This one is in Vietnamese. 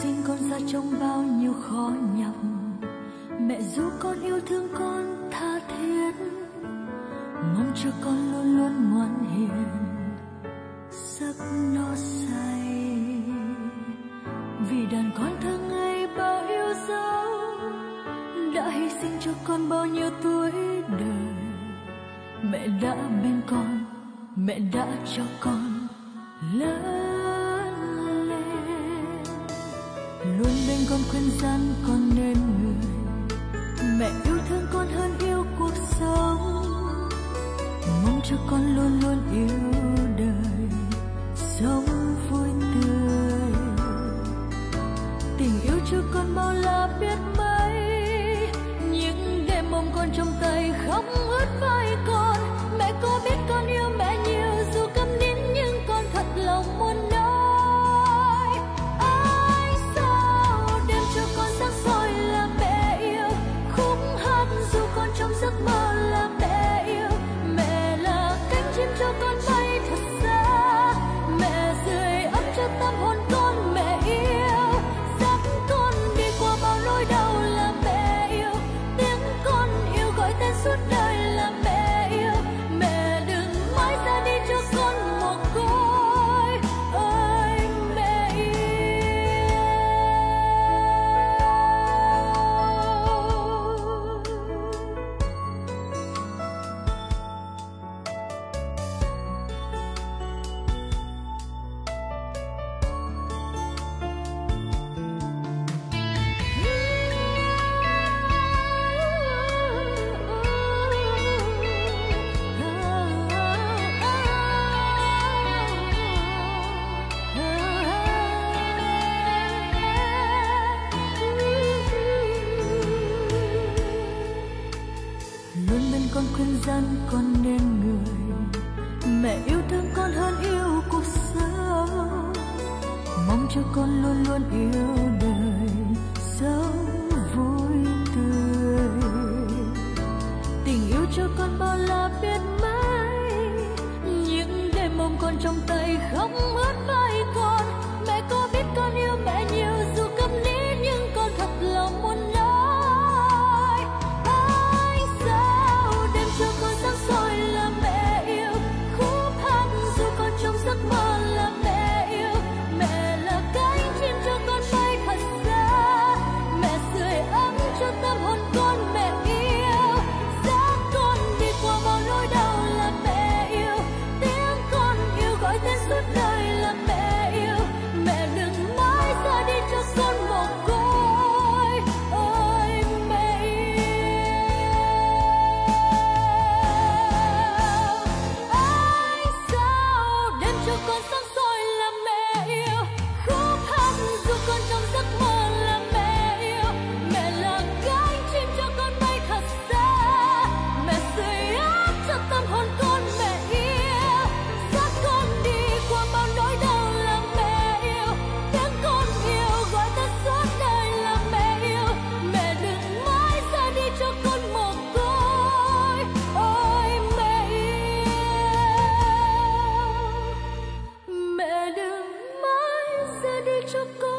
sinh con ra trong bao nhiêu khó nhọc, mẹ ru con yêu thương con tha thiết, mong cho con luôn luôn ngoan hiền giấc no say. Vì đàn con thơ ngây bao yêu dấu đã hy sinh cho con bao nhiêu tuổi đời. Mẹ đã bên con, mẹ đã cho con lớn lên, luôn bên con khuyên răn con nên người. Mẹ yêu thương con hơn yêu cuộc sống, mong cho con luôn luôn yêu đời, sống vui tươi. Tình yêu cho con bao la biết mấy, những đêm ôm con trong tay khóc ướt vai con. Mẹ có biết con yêu mẹ nhiều dù câm nín nhưng con thật lòng muốn nói. Ai sao đêm cho con sáng soi là mẹ yêu, khúc hát dù con trong giấc mơ là mẹ yêu. Mẹ là cánh chim cho con bay thật xa, mẹ sưởi ấm cho tâm hồn con. Mẹ yêu dắt con đi qua bao nỗi đau là mẹ yêu, tiếng con yêu gọi tên suốt đời là mẹ yêu. Mẹ đừng mãi ra đi cho con mồ côi ơi mẹ khuyên răn con nên người. Mẹ yêu thương con hơn yêu cuộc sống, mong cho con luôn luôn yêu đời, sống vui tươi. Tình yêu cho con bao la biết mấy, những đêm ôm con trong tay khóc ướt vai con. Mẹ có biết con yêu mẹ nhiều dù câm nín nhưng con thật lòng muốn nói. Cho con sáng soi là mẹ yêu, khúc hát dù con trong giấc mơ là mẹ yêu. Mẹ là cánh chim cho con bay thật xa, mẹ sưởi ấm cho tâm hồn con. Mẹ yêu dắt con đi qua bao nỗi đau là mẹ yêu, tiếng con yêu gọi tên suốt đời là mẹ yêu. Mẹ đừng mãi ra đi cho con mồ côi ơi mẹ yêu. Cho con sáng soi là mẹ yêu, khúc hát dù con trong giấc mơ là mẹ yêu. Mẹ là cánh chim cho con bay thật xa, mẹ sưởi ấm cho tâm hồn con. Mẹ yêu dắt con đi qua bao nỗi đau là mẹ yêu, tiếng con yêu gọi ta suốt đời là mẹ yêu. Mẹ đừng mãi ra đi cho con mồ côi ôi mẹ yêu. Mẹ đừng mãi ra đi cho con